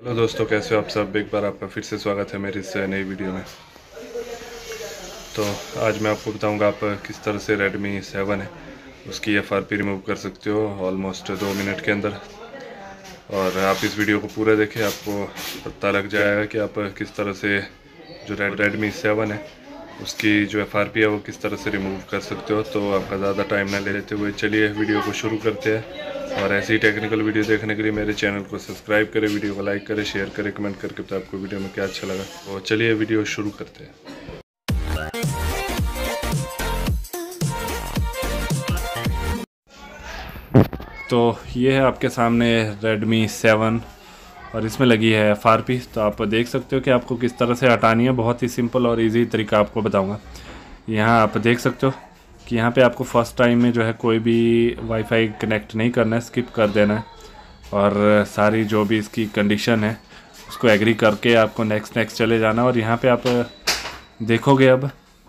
Hello दोस्तों, कैसे हो आप सब। एक बार आपका फिर से स्वागत है मेरी इस नई वीडियो में। तो आज मैं आपको बताऊंगा आप किस तरह से Redmi 7 है उसकी FRP रिमूव कर सकते हो ऑलमोस्ट 2 मिनट के अंदर। और आप इस वीडियो को पूरा देखें, आपको पता लग जाएगा कि आप किस तरह से जो Redmi 7 है उसकी जो FRP है वो किस तरह से रिमूव कर सकते हो। तो आपका ज़्यादा टाइम ना लेते हुए चलिए वीडियो को शुरू करते हैं। और ऐसी टेक्निकल वीडियो देखने के लिए मेरे चैनल को सब्सक्राइब करें, वीडियो को लाइक करें, शेयर करें, कमेंट करके तो आपको वीडियो में क्या अच्छा लगा। तो चलिए वीडियो शुरू करते हैं। तो ये है आपके सामने Redmi 7 और इसमें लगी है FRP। तो आप देख सकते हो कि आपको किस तरह से हटानी है। बहुत ही सिंपल और इजी तरीका आपको बताऊंगा। यहाँ आप देख सकते हो कि यहाँ पे आपको फर्स्ट टाइम में जो है कोई भी वाईफाई कनेक्ट नहीं करना है, स्किप कर देना है। और सारी जो भी इसकी कंडीशन है उसको एग्री करके आपको नेक्स्ट चले जाना। और यहाँ पे आप देखोगे अब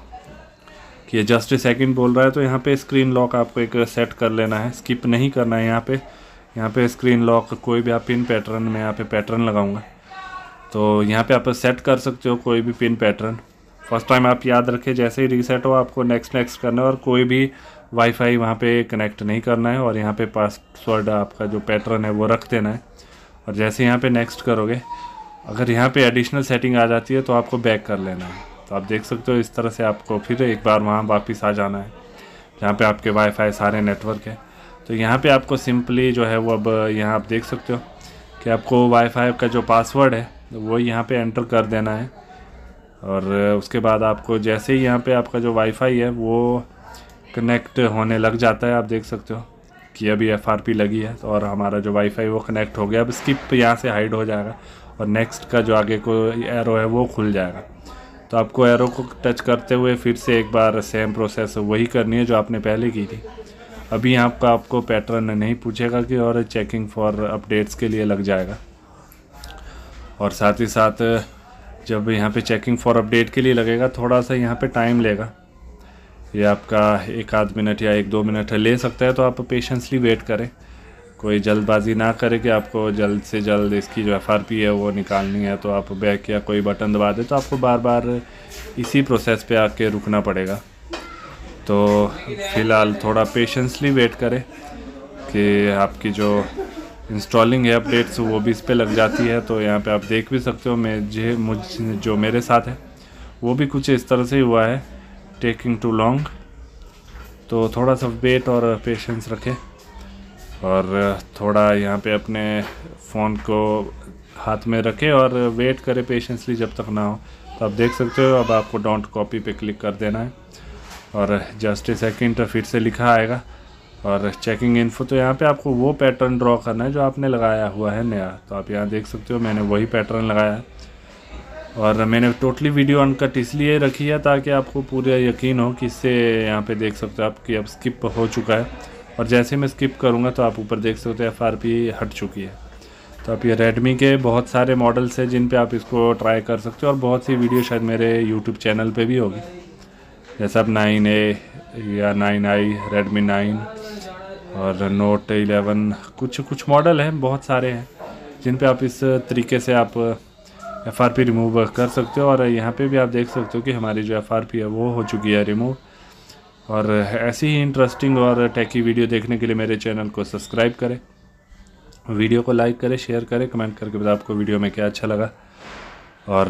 कि ये जस्ट सेकंड बोल रहा है, तो यहाँ पे स्क्रीन लॉक आपको एक सेट कर लेना है, स्किप नहीं करना है। यहाँ पे स्क्रीन लॉक कोई भी आप पिन पैटर्न में यहाँ पे पैटर्न लगाऊंगा, तो यहाँ पे आप सेट कर सकते हो कोई भी पिन पैटर्न। फर्स्ट टाइम आप याद रखें, जैसे ही रीसेट हो आपको नेक्स्ट करना है और कोई भी वाईफाई वहाँ पे कनेक्ट नहीं करना है। और यहाँ पे पासवर्ड आपका जो पैटर्न है वो रख देना है। और जैसे यहाँ पे नेक्स्ट करोगे, अगर यहाँ पे एडिशनल सेटिंग आ जाती है तो आपको बैक कर लेना है। तो आप देख सकते हो इस तरह से आपको फिर एक बार वहाँ वापस आ जाना है जहाँ पे आपके वाईफाई सारे नेटवर्क है। तो यहाँ पे आपको सिंपली जो है वो अब यहाँ आप देख सकते हो कि आपको वाईफाई का जो पासवर्ड है वो यहाँ पे एंटर कर देना है। और उसके बाद आपको जैसे ही यहाँ पे आपका जो वाईफाई है वो कनेक्ट होने लग जाता है, आप देख सकते हो कि अभी FRP लगी है और हमारा जो वाईफाई वो कनेक्ट हो गया। अब स्किप यहाँ से हाइड हो जाएगा और नेक्स्ट का जो आगे को एरो है वो खुल जाएगा। तो आपको एरो को टच करते हुए फिर से एक बार सेम प्रोसेस वही करनी है जो आपने पहले की थी। अभी यहाँ का आपको पैटर्न नहीं पूछेगा कि और चेकिंग फॉर अपडेट्स के लिए लग जाएगा। और साथ ही साथ जब यहाँ पे चेकिंग फॉर अपडेट के लिए लगेगा, थोड़ा सा यहाँ पे टाइम लेगा, ये आपका 1-8 मिनट या 1-2 मिनट ले सकता है। तो आप पेशेंसली वेट करें, कोई जल्दबाजी ना करें कि आपको जल्द से जल्द इसकी जो FRP है वो निकालनी है तो आप बैक या कोई बटन दबा दे, तो आपको बार बार इसी प्रोसेस पे आके रुकना पड़ेगा। तो फ़िलहाल थोड़ा पेशेंसली वेट करें कि आपकी जो इंस्टॉलिंग है अपडेट्स वो भी इस पे लग जाती है। तो यहाँ पे आप देख भी सकते हो जो मेरे साथ है वो भी कुछ इस तरह से हुआ है, टेकिंग टू लॉन्ग। तो थोड़ा सा वेट और पेशेंस रखें और थोड़ा यहाँ पे अपने फ़ोन को हाथ में रखें और वेट करें पेशेंसली जब तक ना हो। तो आप देख सकते हो अब आपको डोंट कॉपी पे क्लिक कर देना है और जस्ट ए सेकंड फिर से लिखा आएगा और चेकिंग इन्फो। तो यहाँ पे आपको वो पैटर्न ड्रॉ करना है जो आपने लगाया हुआ है नया। तो आप यहाँ देख सकते हो मैंने वही पैटर्न लगाया है और मैंने टोटली वीडियो अनकट इसलिए रखी है ताकि आपको पूरा यकीन हो कि इससे यहाँ पे देख सकते हो आप कि अब स्किप हो चुका है। और जैसे मैं स्किप करूँगा तो आप ऊपर देख सकते हो FRP हट चुकी है। तो आप ये Redmi के बहुत सारे मॉडल्स हैं जिन पे आप इसको ट्राई कर सकते हो और बहुत सी वीडियो शायद मेरे YouTube चैनल पे भी होगी, जैसे आप 9A या 9i, Redmi 9 और Note 11, कुछ मॉडल हैं, बहुत सारे हैं जिन पे आप इस तरीके से आप FRP रिमूव कर सकते हो। और यहाँ पे भी आप देख सकते हो कि हमारी जो FRP है वो हो चुकी है रिमूव। और ऐसी ही इंटरेस्टिंग और टेकी वीडियो देखने के लिए मेरे चैनल को सब्सक्राइब करें, वीडियो को लाइक करें, शेयर करें, कमेंट करके बताएं आपको वीडियो में क्या अच्छा लगा। और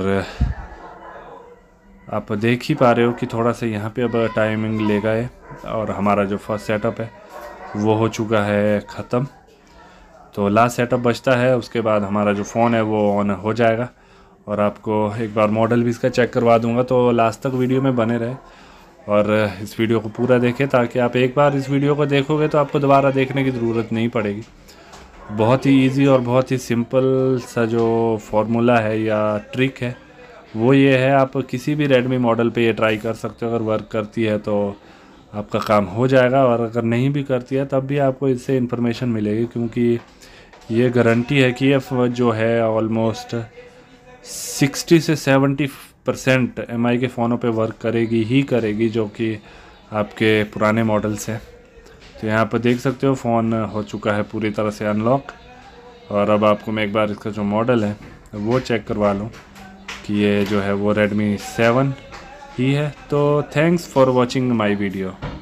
आप देख ही पा रहे हो कि थोड़ा सा यहाँ पे अब टाइमिंग ले गए और हमारा जो फर्स्ट सेटअप है वो हो चुका है ख़त्म। तो लास्ट सेटअप बचता है, उसके बाद हमारा जो फ़ोन है वो ऑन हो जाएगा। और आपको एक बार मॉडल भी इसका चेक करवा दूंगा, तो लास्ट तक वीडियो में बने रहे और इस वीडियो को पूरा देखें ताकि आप एक बार इस वीडियो को देखोगे तो आपको दोबारा देखने की ज़रूरत नहीं पड़ेगी। बहुत ही इजी और बहुत ही सिंपल सा जो फार्मूला है या ट्रिक है वो ये है, आप किसी भी Redmi मॉडल पे ये ट्राई कर सकते हो। अगर वर्क करती है तो आपका काम हो जाएगा और अगर नहीं भी करती है तब भी आपको इससे इन्फॉर्मेशन मिलेगी, क्योंकि ये गारंटी है कि ये जो है ऑलमोस्ट 60 से 70% MI के फ़ोनों पे वर्क करेगी जो कि आपके पुराने मॉडल्स हैं। तो यहाँ पर देख सकते हो फ़ोन हो चुका है पूरी तरह से अनलॉक और अब आपको मैं एक बार इसका जो मॉडल है वो चेक करवा लूँ कि ये जो है वो Redmi 7 ही है। तो thanks for watching my video.